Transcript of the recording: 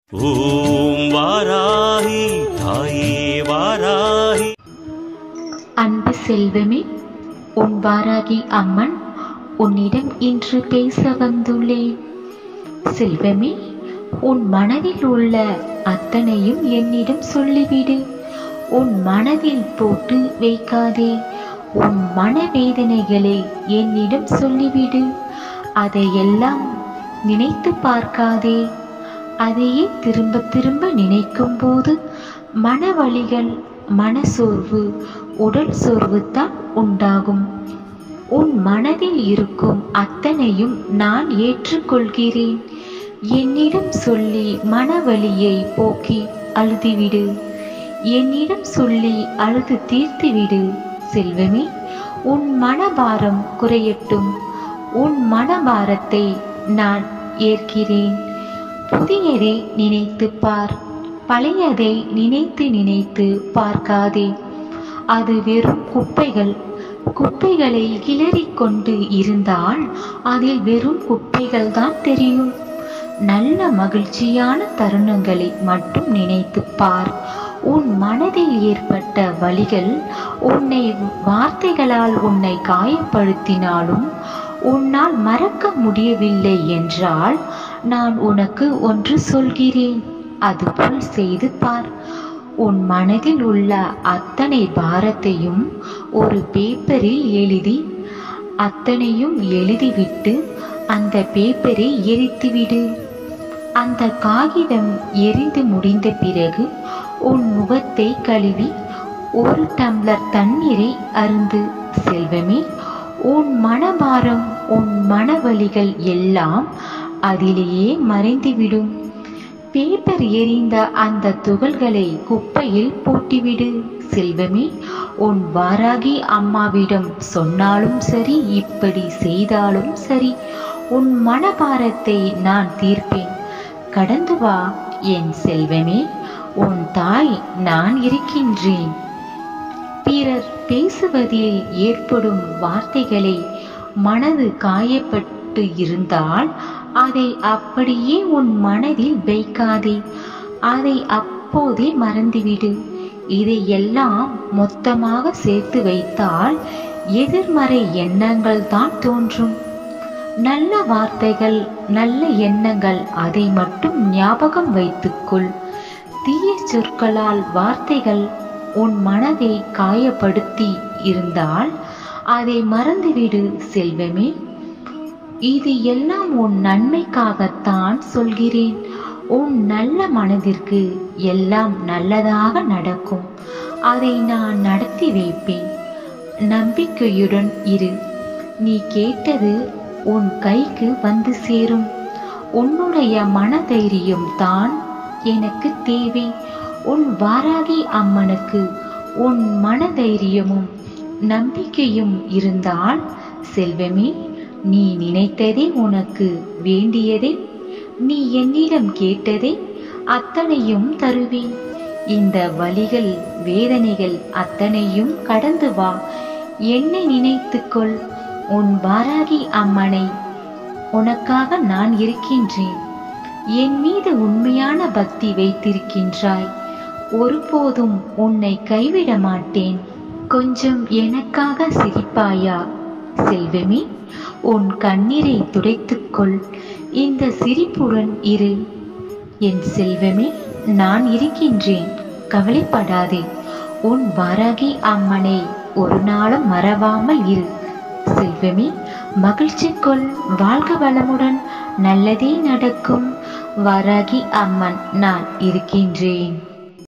ஓம் வாராகி தாயே வாராகி. அன்பு செல்வமே, உன் வாராகி அம்மன் உன்னிடம் இன்று பேச வந்துள்ளேன். செல்வமே, உன் மனதில் உள்ள அத்தனையும் என்னிடம் சொல்லிவிடு. உன் மனதில் போட்டு வைக்காதே. உன் மனவேதனைகளை என்னிடம் சொல்லிவிடு. அதையெல்லாம் நினைத்து பார்க்காதே. அதையே திரும்ப திரும்ப நினைக்கும் போது மனவலிகள், மனசோர்வு, உடல் சோர்வு தான் உண்டாகும். உன் மனதில் இருக்கும் அத்தனையும் நான் ஏற்றுக்கொள்கிறேன். என்னிடம் சொல்லி மனவலியை போக்கி அழுதிவிடு. என்னிடம் சொல்லி அழுது தீர்த்துவிடு. செல்வமே, உன் மனபாரம் குறையட்டும். உன் மனபாரத்தை நான் ஏற்கிறேன். புதியதை நினைத்து பார். பழையதை நினைத்து நினைத்து பார்க்காதே. அது வெறும் குப்பைகள். குப்பைகளை கிளறிக் கொண்டு இருந்தால் அதில் வெறும் குப்பைகள் தான் தெரியும். நல்ல மகிழ்ச்சியான தருணங்களை மட்டும் நினைத்து பார். உன் மனதில் ஏற்பட்ட வலிகள் உன்னை வார்த்தைகளால் உன்னை காயப்படுத்தினாலும் உன்னால் மறக்க முடியவில்லை என்றால் நான் உனக்கு ஒன்று சொல்கிறேன். அதுபோல் செய்து பார். உன் மனதில் உள்ள அத்தனை பாரத்தையும் ஒரு பேப்பரில் எழுதி அத்தனையும் எழுதிவிட்டு அந்த பேப்பரை எரித்துவிடு. அந்த காகிதம் எரிந்து முடிந்த பிறகு உன் முகத்தை கழுவி ஒரு டம்ளர் தண்ணீரை அருந்து. செல்வமே, உன் மனபாரம், உன் மனவலிகள் எல்லாம் அதிலேயே மறைந்துவிடும். பேப்பர் எரிந்த அந்த துகள்களை குப்பையில் போட்டுவிடு. செல்வமே, உன் வாராகி அம்மாவிடம் சொன்னாலும் சரி, இப்படி செய்தாலும் சரி, உன் மனபாரத்தை நான் தீர்ப்பேன். கடந்து வா என் செல்வமே, உன் தாய் நான் இருக்கின்றேன். பிறர் பேசுவதில் ஏற்படும் வார்த்தைகளை மனது காயப்பட்டு இருந்தால் அதை அப்படியே உன் மனதில் வைக்காதே. அதை அப்போதே மறந்துவிடு. இதையெல்லாம் மொத்தமாக சேர்த்து வைத்தால் எதிர்மறை எண்ணங்கள் தான் தோன்றும். நல்ல வார்த்தைகள், நல்ல எண்ணங்கள், அதை மட்டும் ஞாபகம் வைத்துக்கொள். தீய சொற்களால் வார்த்தைகள் உன் மனதை காயப்படுத்தி இருந்தால் அதை மறந்துவிடு. செல்வமே, இது எல்லாம் உன் நன்மைக்காகத்தான் சொல்கிறேன். உன் நல்ல மனதிற்கு எல்லாம் நல்லதாக நடக்கும். அதை நான் நடத்தி வைப்பேன். நம்பிக்கையுடன் இரு. நீ கேட்டது உன் கைக்கு வந்து சேரும். உன்னுடைய மனதைரியம் தான் எனக்கு தேவை. உன் வாராகி அம்மனுக்கு உன் மனதைரியமும் நம்பிக்கையும் இருந்தால் செல்வமே, நீ நினைத்ததே, உனக்கு வேண்டியதே, நீ என்னிடம் கேட்டதே அத்தனையும் தருவேன். இந்த வலிகள், வேதனைகள் அத்தனையும் கடந்து வா. என்னை நினைத்துக்கொள். உன் வாராகி அம்மனை, உனக்காக நான் இருக்கின்றேன். என் மீது உண்மையான பக்தி வைத்திருக்கின்றாய். ஒருபோதும் உன்னை கைவிட மாட்டேன். கொஞ்சம் எனக்காக சிரிப்பாயா? செல்வமே, உன் கண்ணீரை துடைத்துக்கொள். இந்த சிரிப்புடன் இரு. என் செல்வமே, நான் இருக்கின்றேன். கவலைப்படாதே. உன் வாராகி அம்மனை ஒரு நாளும் மறவாமல் இரு. செல்வமே, மகிழ்ச்சி கொள். வாழ்க வளமுடன். நல்லதே நடக்கும். வாராகி அம்மன் நான் இருக்கின்றேன்.